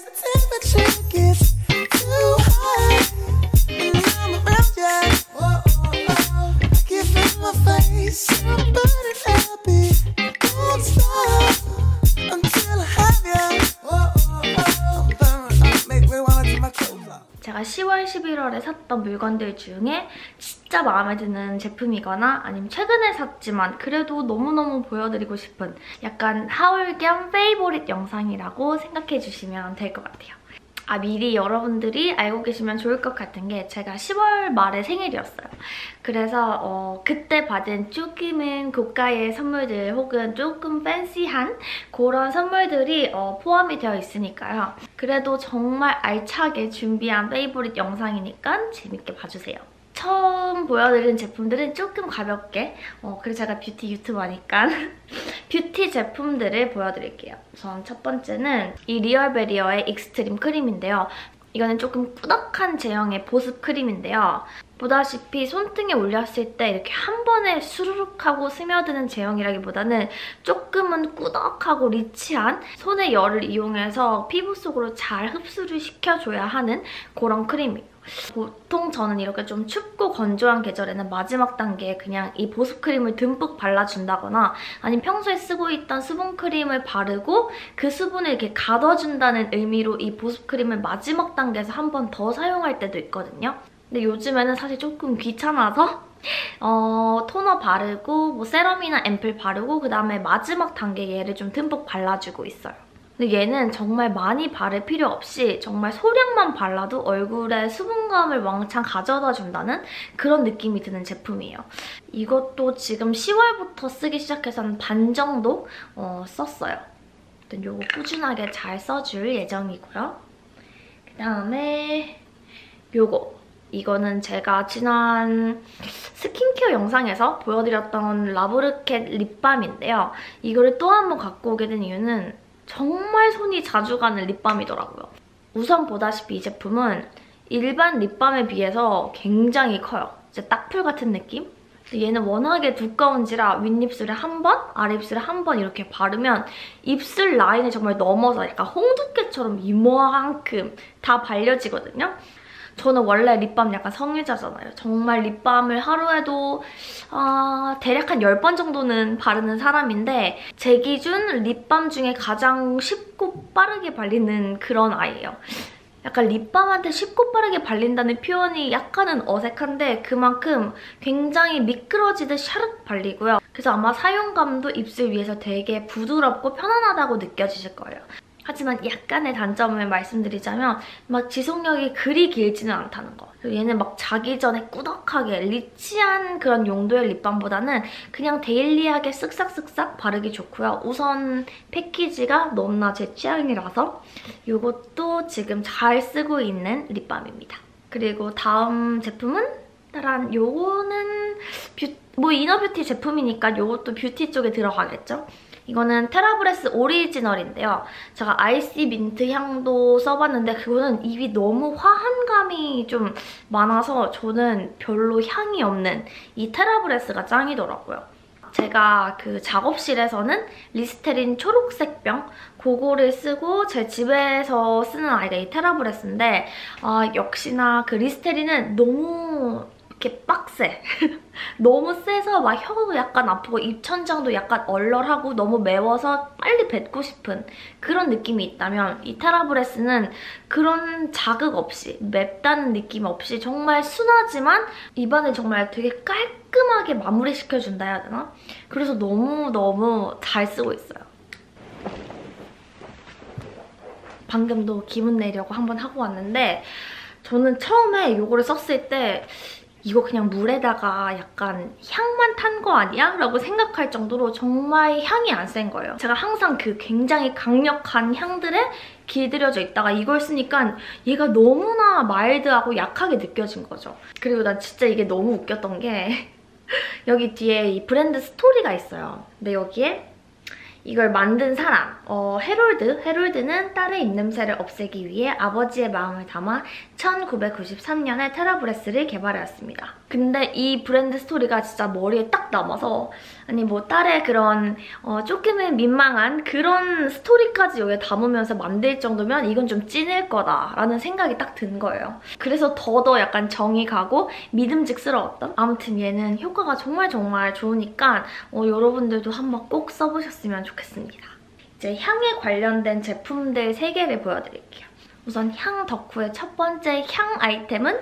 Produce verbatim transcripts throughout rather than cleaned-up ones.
제가 시월, 십일월에 샀던 물건들 중에 진짜 마음에 드는 제품이거나 아니면 최근에 샀지만 그래도 너무너무 보여드리고 싶은 약간 하울 겸 페이보릿 영상이라고 생각해주시면 될 것 같아요. 아, 미리 여러분들이 알고 계시면 좋을 것 같은 게 제가 시월 말에 생일이었어요. 그래서 어, 그때 받은 조금은 고가의 선물들 혹은 조금 팬시한 그런 선물들이 어, 포함이 되어 있으니까요. 그래도 정말 알차게 준비한 페이보릿 영상이니까 재밌게 봐주세요. 처음 보여드린 제품들은 조금 가볍게 어, 그리고 제가 뷰티 유튜버니까 뷰티 제품들을 보여드릴게요. 우선 첫 번째는 이 리얼베리어의 익스트림 크림인데요. 이거는 조금 꾸덕한 제형의 보습 크림인데요. 보다시피 손등에 올렸을 때 이렇게 한 번에 수르륵 하고 스며드는 제형이라기보다는 조금은 꾸덕하고 리치한 손의 열을 이용해서 피부 속으로 잘 흡수를 시켜줘야 하는 그런 크림이에요. 보통 저는 이렇게 좀 춥고 건조한 계절에는 마지막 단계에 그냥 이 보습크림을 듬뿍 발라준다거나 아니면 평소에 쓰고 있던 수분크림을 바르고 그 수분을 이렇게 가둬준다는 의미로 이 보습크림을 마지막 단계에서 한 번 더 사용할 때도 있거든요. 근데 요즘에는 사실 조금 귀찮아서 어, 토너 바르고 뭐 세럼이나 앰플 바르고 그다음에 마지막 단계 얘를 좀 듬뿍 발라주고 있어요. 근데 얘는 정말 많이 바를 필요 없이 정말 소량만 발라도 얼굴에 수분감을 왕창 가져다 준다는 그런 느낌이 드는 제품이에요. 이것도 지금 시월부터 쓰기 시작해서 한 반 정도 어, 썼어요. 일단 요거 꾸준하게 잘 써줄 예정이고요. 그다음에 요거. 이거는 제가 지난 스킨케어 영상에서 보여드렸던 라브르켓 립밤인데요. 이거를 또 한 번 갖고 오게 된 이유는 정말 손이 자주 가는 립밤이더라고요. 우선 보다시피 이 제품은 일반 립밤에 비해서 굉장히 커요. 진짜 딱풀 같은 느낌? 얘는 워낙에 두꺼운지라 윗입술에 한 번, 아랫입술에 한 번 이렇게 바르면 입술 라인을 정말 넘어서 약간 홍두깨처럼 이만큼 다 발려지거든요. 저는 원래 립밤 약간 성유자잖아요. 정말 립밤을 하루에도 어, 대략 한 열 번 정도는 바르는 사람인데 제 기준 립밤 중에 가장 쉽고 빠르게 발리는 그런 아이예요. 약간 립밤한테 쉽고 빠르게 발린다는 표현이 약간은 어색한데 그만큼 굉장히 미끄러지듯 샤륵 발리고요. 그래서 아마 사용감도 입술 위에서 되게 부드럽고 편안하다고 느껴지실 거예요. 하지만 약간의 단점을 말씀드리자면 막 지속력이 그리 길지는 않다는 거. 그리고 얘는 막 자기 전에 꾸덕하게 리치한 그런 용도의 립밤보다는 그냥 데일리하게 쓱싹쓱싹 바르기 좋고요. 우선 패키지가 너무나 제 취향이라서 이것도 지금 잘 쓰고 있는 립밤입니다. 그리고 다음 제품은 따란 요거는 뷰, 뭐 이너뷰티 제품이니까 이것도 뷰티 쪽에 들어가겠죠? 이거는 테라브레스 오리지널인데요. 제가 아이시 민트 향도 써봤는데 그거는 입이 너무 화한 감이 좀 많아서 저는 별로 향이 없는 이 테라브레스가 짱이더라고요. 제가 그 작업실에서는 리스테린 초록색 병 그거를 쓰고 제 집에서 쓰는 아이가 이 테라브레스인데 아, 역시나 그 리스테린은 너무 이렇게 빡세. 너무 세서 막 혀도 약간 아프고 입천장도 약간 얼얼하고 너무 매워서 빨리 뱉고 싶은 그런 느낌이 있다면 이 테라브레스는 그런 자극 없이 맵다는 느낌 없이 정말 순하지만 입안을 정말 되게 깔끔하게 마무리시켜준다 해야 되나? 그래서 너무너무 잘 쓰고 있어요. 방금도 기분 내려고 한번 하고 왔는데 저는 처음에 이거를 썼을 때 이거 그냥 물에다가 약간 향만 탄 거 아니야? 라고 생각할 정도로 정말 향이 안 센 거예요. 제가 항상 그 굉장히 강력한 향들에 길들여져 있다가 이걸 쓰니까 얘가 너무나 마일드하고 약하게 느껴진 거죠. 그리고 난 진짜 이게 너무 웃겼던 게 여기 뒤에 이 브랜드 스토리가 있어요. 근데 여기에 이걸 만든 사람, 어, 해롤드. 해롤드는 딸의 입냄새를 없애기 위해 아버지의 마음을 담아 천구백구십삼 년에 테라브레스를 개발하였습니다. 근데 이 브랜드 스토리가 진짜 머리에 딱 남아서 아니 뭐 딸의 그런 어, 조금은 민망한 그런 스토리까지 여기에 담으면서 만들 정도면 이건 좀 찐일 거다라는 생각이 딱 든 거예요. 그래서 더더 약간 정이 가고 믿음직스러웠던? 아무튼 얘는 효과가 정말 정말 좋으니까 어, 여러분들도 한번 꼭 써보셨으면 좋겠습니다. 이제 향에 관련된 제품들 세 개를 보여드릴게요. 우선 향 덕후의 첫 번째 향 아이템은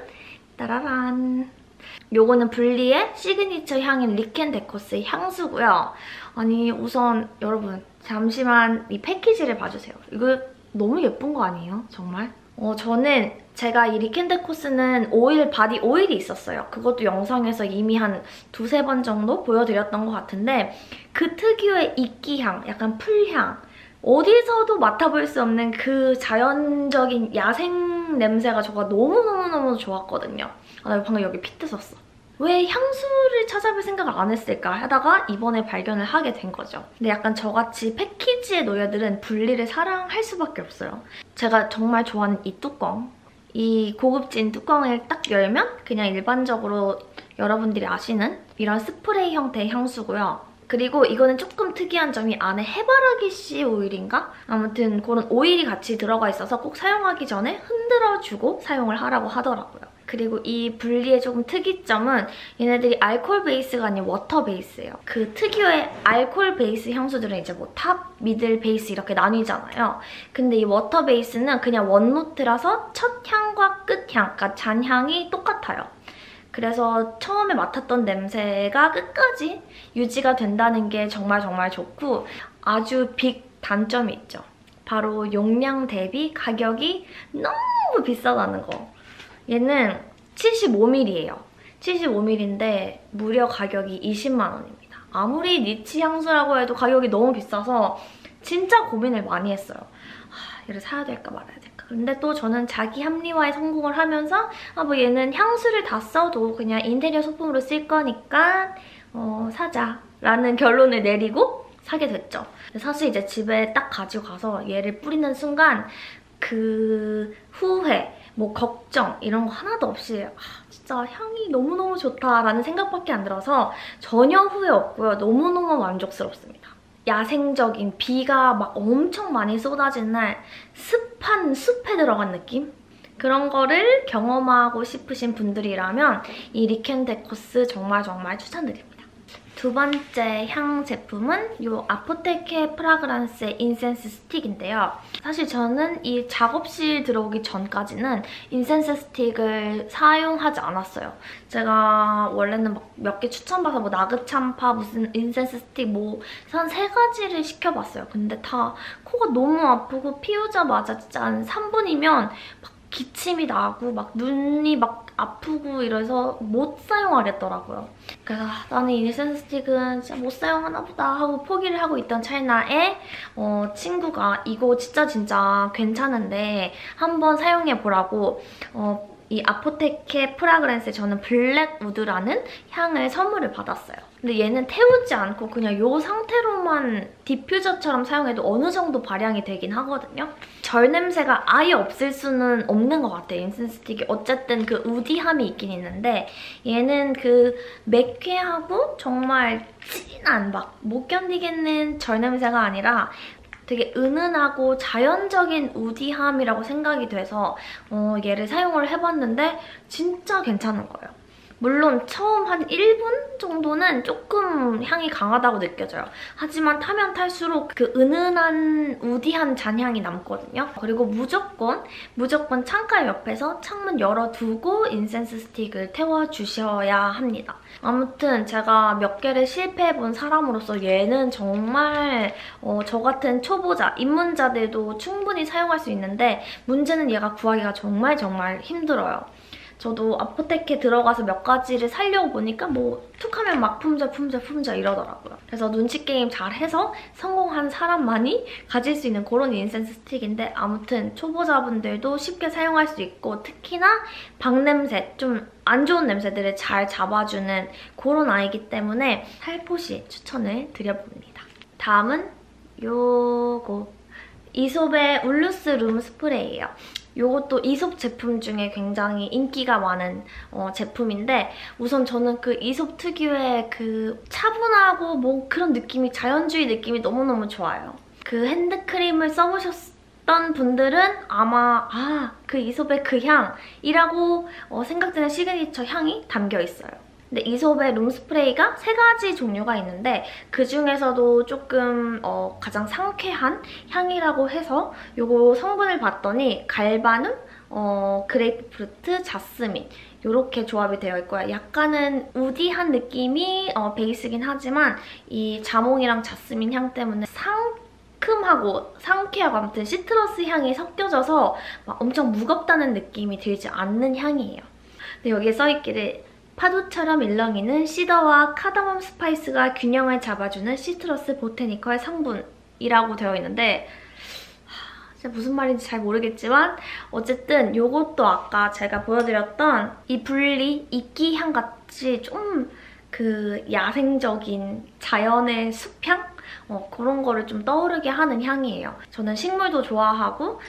따라란! 요거는 블리의 시그니처 향인 리켄데코스의 향수고요. 아니 우선 여러분 잠시만 이 패키지를 봐주세요. 이거 너무 예쁜 거 아니에요? 정말? 어 저는 제가 이 리켄데코스는 오일, 바디 오일이 있었어요. 그것도 영상에서 이미 한 두세 번 정도 보여드렸던 것 같은데 그 특유의 이끼향, 약간 풀향, 어디서도 맡아볼 수 없는 그 자연적인 야생 냄새가 저가 너무너무너무 좋았거든요. 아, 나 방금 여기 피트 썼어. 왜 향수를 찾아볼 생각을 안 했을까 하다가 이번에 발견을 하게 된 거죠. 근데 약간 저같이 패키지의 노예들은 분리를 사랑할 수밖에 없어요. 제가 정말 좋아하는 이 뚜껑. 이 고급진 뚜껑을 딱 열면 그냥 일반적으로 여러분들이 아시는 이런 스프레이 형태의 향수고요. 그리고 이거는 조금 특이한 점이 안에 해바라기 씨 오일인가? 아무튼 그런 오일이 같이 들어가 있어서 꼭 사용하기 전에 흔들어주고 사용을 하라고 하더라고요. 그리고 이 분리의 조금 특이점은 얘네들이 알코올 베이스가 아닌 워터 베이스예요. 그 특유의 알코올 베이스 향수들은 이제 뭐 탑, 미들, 베이스 이렇게 나뉘잖아요. 근데 이 워터 베이스는 그냥 원노트라서 첫 향과 끝 향, 그러니까 잔향이 똑같아요. 그래서 처음에 맡았던 냄새가 끝까지 유지가 된다는 게 정말 정말 좋고 아주 빅 단점이 있죠. 바로 용량 대비 가격이 너무 비싸다는 거. 얘는 칠십오 밀리리터예요. 칠십오 밀리리터인데 무려 가격이 이십만 원입니다. 아무리 니치 향수라고 해도 가격이 너무 비싸서 진짜 고민을 많이 했어요. 하, 얘를 사야 될까 말아야 될까. 근데 또 저는 자기 합리화에 성공을 하면서 아, 뭐 얘는 향수를 다 써도 그냥 인테리어 소품으로 쓸 거니까 어, 사자라는 결론을 내리고 사게 됐죠. 사실 이제 집에 딱 가지고 가서 얘를 뿌리는 순간 그 후회, 뭐 걱정 이런 거 하나도 없이 아, 진짜 향이 너무너무 좋다라는 생각밖에 안 들어서 전혀 후회 없고요. 너무너무 만족스럽습니다. 야생적인 비가 막 엄청 많이 쏟아진 날 습한 숲에 들어간 느낌? 그런 거를 경험하고 싶으신 분들이라면 이 리켄데코스 정말 정말 추천드립니다. 두 번째 향 제품은 이 아포테케 프라그란스의 인센스 스틱인데요. 사실 저는 이 작업실 들어오기 전까지는 인센스 스틱을 사용하지 않았어요. 제가 원래는 몇 개 추천받아서 뭐 나그참파 무슨 인센스 스틱 뭐 한 세 가지를 시켜봤어요. 근데 다 코가 너무 아프고 피우자마자 진짜 한 삼 분이면 막 기침이 나고 막 눈이 막 아프고 이래서 못 사용하겠더라고요. 그래서 나는 이 인센스 스틱은 진짜 못 사용하나 보다 하고 포기를 하고 있던 찰나에 어, 친구가 이거 진짜 진짜 괜찮은데 한번 사용해보라고 어, 이 아포테케 프라그란스에 저는 블랙우드라는 향을 선물을 받았어요. 근데 얘는 태우지 않고 그냥 이 상태로만 디퓨저처럼 사용해도 어느 정도 발향이 되긴 하거든요. 절 냄새가 아예 없을 수는 없는 것 같아요, 인센스 스틱이. 어쨌든 그 우디함이 있긴 있는데 얘는 그 매캐하고 정말 진한 막 못 견디겠는 절 냄새가 아니라 되게 은은하고 자연적인 우디함이라고 생각이 돼서 어, 얘를 사용을 해봤는데 진짜 괜찮은 거예요. 물론 처음 한 일 분 정도는 조금 향이 강하다고 느껴져요. 하지만 타면 탈수록 그 은은한 우디한 잔향이 남거든요. 그리고 무조건 무조건 창가 옆에서 창문 열어두고 인센스 스틱을 태워주셔야 합니다. 아무튼 제가 몇 개를 실패해본 사람으로서 얘는 정말 어, 저 같은 초보자, 입문자들도 충분히 사용할 수 있는데 문제는 얘가 구하기가 정말 정말 힘들어요. 저도 아포테케 들어가서 몇 가지를 사려고 보니까 뭐 툭하면 막 품절 품절 품절 이러더라고요. 그래서 눈치 게임 잘해서 성공한 사람만이 가질 수 있는 그런 인센스 스틱인데 아무튼 초보자분들도 쉽게 사용할 수 있고 특히나 방냄새, 좀 안 좋은 냄새들을 잘 잡아주는 그런 아이기 때문에 살포시 추천을 드려봅니다. 다음은 요거 이솝의 울루스 룸 스프레이예요. 이것도 이솝 제품 중에 굉장히 인기가 많은 어, 제품인데 우선 저는 그 이솝 특유의 그 차분하고 뭐 그런 느낌이 자연주의 느낌이 너무너무 좋아요. 그 핸드크림을 써보셨던 분들은 아마 아, 그 이솝의 그 향이라고 어, 생각되는 시그니처 향이 담겨있어요. 근데 이솝의 룸스프레이가 세 가지 종류가 있는데 그중에서도 조금 어, 가장 상쾌한 향이라고 해서 이거 성분을 봤더니 갈바눔, 어, 그레이프프루트, 자스민 이렇게 조합이 되어 있고요. 약간은 우디한 느낌이 어, 베이스긴 하지만 이 자몽이랑 자스민 향 때문에 상큼하고 상쾌하고 아무튼 시트러스 향이 섞여져서 막 엄청 무겁다는 느낌이 들지 않는 향이에요. 근데 여기에 써있기를 파도처럼 일렁이는 시더와 카다멈 스파이스가 균형을 잡아주는 시트러스 보테니컬 성분이라고 되어 있는데 하, 진짜 무슨 말인지 잘 모르겠지만 어쨌든 이것도 아까 제가 보여드렸던 이 분리, 이끼 향같이 좀 그 야생적인 자연의 숲향? 어, 그런 거를 좀 떠오르게 하는 향이에요. 저는 식물도 좋아하고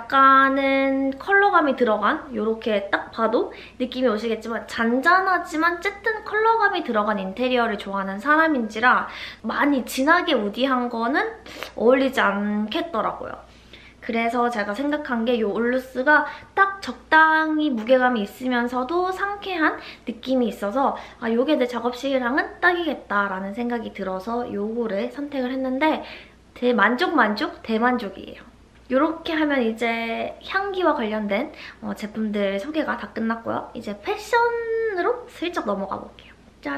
약간은 컬러감이 들어간 이렇게 딱 봐도 느낌이 오시겠지만 잔잔하지만 쨌든 컬러감이 들어간 인테리어를 좋아하는 사람인지라 많이 진하게 우디한 거는 어울리지 않겠더라고요. 그래서 제가 생각한 게 이 울루스가 딱 적당히 무게감이 있으면서도 상쾌한 느낌이 있어서 아, 이게 내 작업실이랑은 딱이겠다라는 생각이 들어서 요거를 선택을 했는데 대만족 만족 대만족이에요. 이렇게 하면 이제 향기와 관련된 어, 제품들 소개가 다 끝났고요. 이제 패션으로 슬쩍 넘어가 볼게요.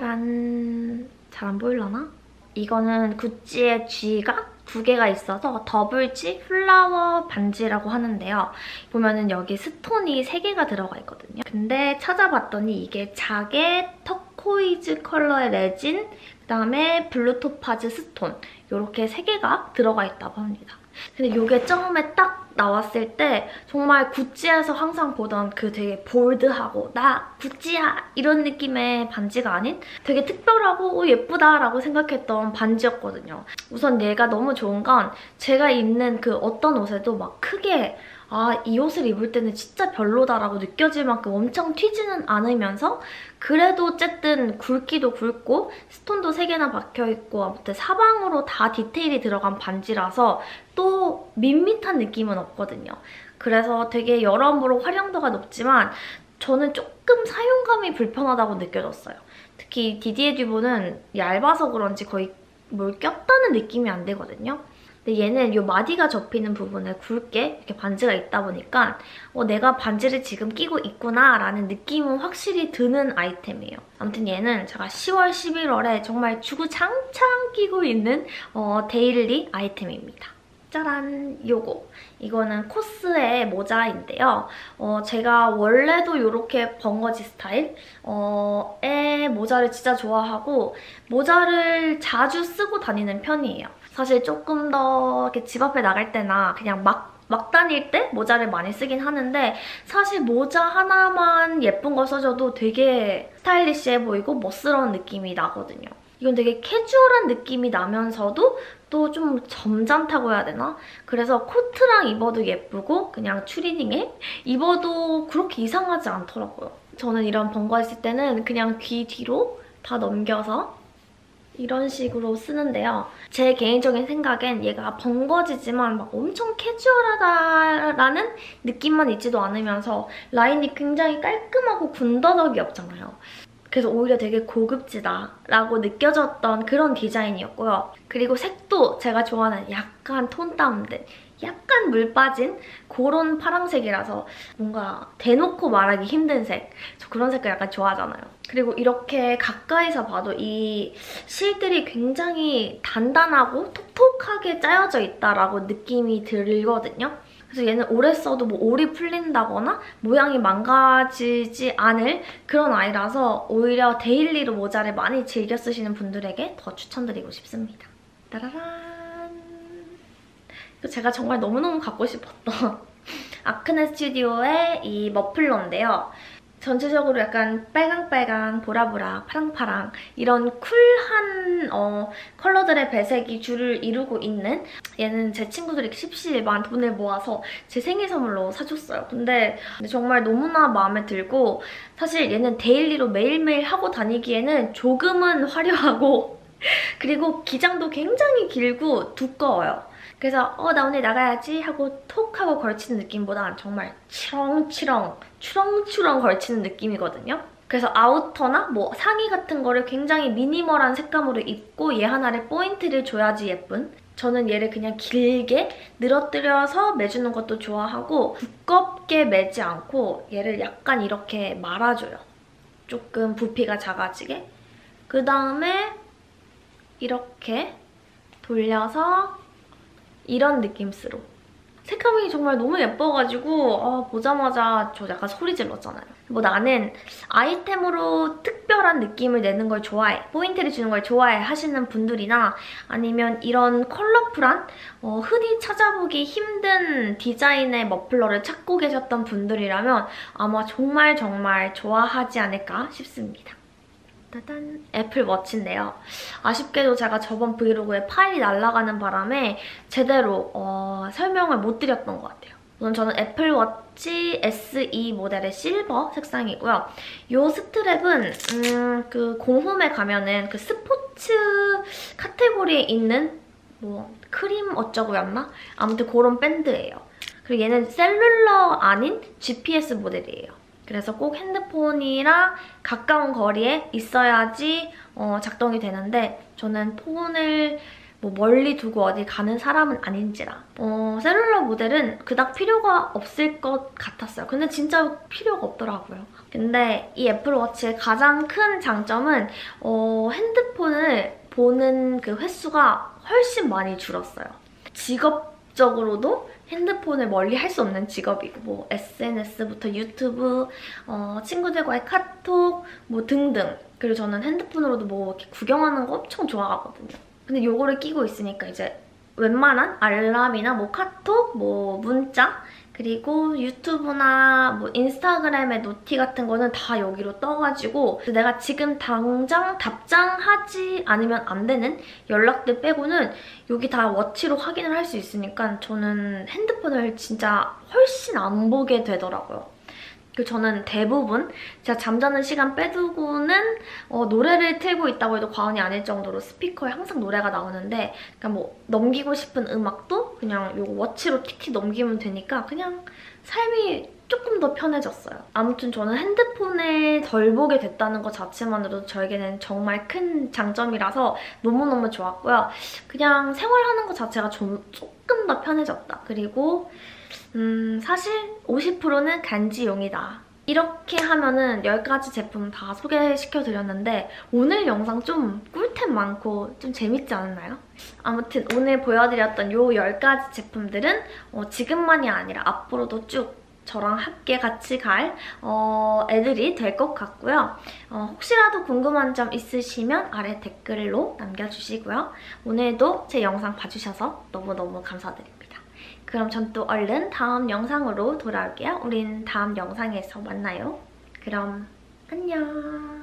짜란! 잘 안 보이려나? 이거는 구찌의 G가 두 개가 있어서 더블 G 플라워 반지라고 하는데요. 보면은 여기 스톤이 세 개가 들어가 있거든요. 근데 찾아봤더니 이게 자개, 터코이즈 컬러의 레진, 그다음에 블루 토파즈 스톤 이렇게 세 개가 들어가 있다고 합니다. 근데 이게 처음에 딱 나왔을 때 정말 구찌에서 항상 보던 그 되게 볼드하고 나 구찌야 이런 느낌의 반지가 아닌 되게 특별하고 오, 예쁘다라고 생각했던 반지였거든요. 우선 얘가 너무 좋은 건 제가 입는 그 어떤 옷에도 막 크게 아, 이 옷을 입을 때는 진짜 별로다라고 느껴질 만큼 엄청 튀지는 않으면서 그래도 어쨌든 굵기도 굵고 스톤도 세 개나 박혀있고 아무튼 사방으로 다 디테일이 들어간 반지라서 또 밋밋한 느낌은 없거든요. 그래서 되게 여러모로 활용도가 높지만 저는 조금 사용감이 불편하다고 느껴졌어요. 특히 디디에 듀보는 얇아서 그런지 거의 뭘 꼈다는 느낌이 안 되거든요. 근데 얘는 이 마디가 접히는 부분에 굵게 이렇게 반지가 있다 보니까 어, 내가 반지를 지금 끼고 있구나 라는 느낌은 확실히 드는 아이템이에요. 아무튼 얘는 제가 시월, 십일월에 정말 주구장창 끼고 있는 어, 데일리 아이템입니다. 짜란! 요거. 이거는 코스의 모자인데요. 어, 제가 원래도 이렇게 벙거지 스타일의 어, 모자를 진짜 좋아하고 모자를 자주 쓰고 다니는 편이에요. 사실 조금 더 이렇게 집 앞에 나갈 때나 그냥 막, 막 다닐 때 모자를 많이 쓰긴 하는데 사실 모자 하나만 예쁜 거 써줘도 되게 스타일리시해 보이고 멋스러운 느낌이 나거든요. 이건 되게 캐주얼한 느낌이 나면서도 또 좀 점잖다고 해야 되나? 그래서 코트랑 입어도 예쁘고 그냥 추리닝에 입어도 그렇게 이상하지 않더라고요. 저는 이런 벙거 있을 때는 그냥 귀 뒤로 다 넘겨서 이런 식으로 쓰는데요. 제 개인적인 생각엔 얘가 벙거지지만 막 엄청 캐주얼하다라는 느낌만 있지도 않으면서 라인이 굉장히 깔끔하고 군더더기 없잖아요. 그래서 오히려 되게 고급지다라고 느껴졌던 그런 디자인이었고요. 그리고 색도 제가 좋아하는 약간 톤 다운된 약간 물 빠진 그런 파란색이라서 뭔가 대놓고 말하기 힘든 색. 저 그런 색깔 약간 좋아하잖아요. 그리고 이렇게 가까이서 봐도 이 실들이 굉장히 단단하고 톡톡하게 짜여져 있다라고 느낌이 들거든요. 그래서 얘는 오래 써도 뭐 올이 풀린다거나 모양이 망가지지 않을 그런 아이라서 오히려 데일리로 모자를 많이 즐겨 쓰시는 분들에게 더 추천드리고 싶습니다. 따라란! 제가 정말 너무너무 갖고 싶었던 아크네 스튜디오의 이 머플러인데요. 전체적으로 약간 빨강빨강, 보라보라, 파랑파랑 이런 쿨한 어, 컬러들의 배색이 줄을 이루고 있는, 얘는 제 친구들이 십시일반 돈을 모아서 제 생일 선물로 사줬어요. 근데 정말 너무나 마음에 들고, 사실 얘는 데일리로 매일매일 하고 다니기에는 조금은 화려하고 그리고 기장도 굉장히 길고 두꺼워요. 그래서 어 나 오늘 나가야지 하고 톡 하고 걸치는 느낌보다 정말 치렁치렁 추렁추렁 걸치는 느낌이거든요. 그래서 아우터나 뭐 상의 같은 거를 굉장히 미니멀한 색감으로 입고 얘 하나를 포인트를 줘야지 예쁜, 저는 얘를 그냥 길게 늘어뜨려서 매주는 것도 좋아하고 두껍게 매지 않고 얘를 약간 이렇게 말아줘요. 조금 부피가 작아지게. 그 다음에 이렇게 돌려서 이런 느낌으로. 색감이 정말 너무 예뻐가지고 아, 보자마자 저 약간 소리 질렀잖아요. 뭐 나는 아이템으로 특별한 느낌을 내는 걸 좋아해, 포인트를 주는 걸 좋아해 하시는 분들이나 아니면 이런 컬러풀한 어, 흔히 찾아보기 힘든 디자인의 머플러를 찾고 계셨던 분들이라면 아마 정말 정말 좋아하지 않을까 싶습니다. 짜잔! 애플워치인데요. 아쉽게도 제가 저번 브이로그에 파일이 날아가는 바람에 제대로 어, 설명을 못 드렸던 것 같아요. 우선 저는 애플워치 에스이 모델의 실버 색상이고요. 이 스트랩은 음, 그 공홈에 가면은 그 스포츠 카테고리에 있는 뭐 크림 어쩌고였나? 아무튼 그런 밴드예요. 그리고 얘는 셀룰러 아닌 지피에스 모델이에요. 그래서 꼭 핸드폰이랑 가까운 거리에 있어야지 어, 작동이 되는데 저는 폰을 뭐 멀리 두고 어디 가는 사람은 아닌지라 어, 셀룰러 모델은 그닥 필요가 없을 것 같았어요. 근데 진짜 필요가 없더라고요. 근데 이 애플워치의 가장 큰 장점은 어, 핸드폰을 보는 그 횟수가 훨씬 많이 줄었어요. 직업적으로도 핸드폰을 멀리 할 수 없는 직업이고 뭐 에스엔에스부터 유튜브, 어, 친구들과의 카톡 뭐 등등. 그리고 저는 핸드폰으로도 뭐 이렇게 구경하는 거 엄청 좋아하거든요. 근데 요거를 끼고 있으니까 이제 웬만한 알람이나 뭐 카톡, 뭐 문자, 그리고 유튜브나 뭐 인스타그램의 노티 같은 거는 다 여기로 떠가지고 내가 지금 당장 답장하지 않으면 안 되는 연락들 빼고는 여기 다 워치로 확인을 할 수 있으니까 저는 핸드폰을 진짜 훨씬 안 보게 되더라고요. 그리고 저는 대부분 제가 잠자는 시간 빼두고는 어, 노래를 틀고 있다고 해도 과언이 아닐 정도로 스피커에 항상 노래가 나오는데, 그러니까 뭐 넘기고 싶은 음악도 그냥 요 워치로 틱틱 넘기면 되니까 그냥 삶이 조금 더 편해졌어요. 아무튼 저는 핸드폰을 덜 보게 됐다는 것 자체만으로도 저에게는 정말 큰 장점이라서 너무너무 좋았고요. 그냥 생활하는 것 자체가 좀 조금 더 편해졌다. 그리고 음, 사실 오십 퍼센트는 간지용이다. 이렇게 하면은 열 가지 제품 다 소개시켜드렸는데 오늘 영상 좀 꿀템 많고 좀 재밌지 않았나요? 아무튼 오늘 보여드렸던 요 열 가지 제품들은 어, 지금만이 아니라 앞으로도 쭉 저랑 함께 같이 갈 어, 애들이 될 것 같고요. 어, 혹시라도 궁금한 점 있으시면 아래 댓글로 남겨주시고요. 오늘도 제 영상 봐주셔서 너무너무 감사드립니다. 그럼 전 또 얼른 다음 영상으로 돌아올게요. 우린 다음 영상에서 만나요. 그럼 안녕.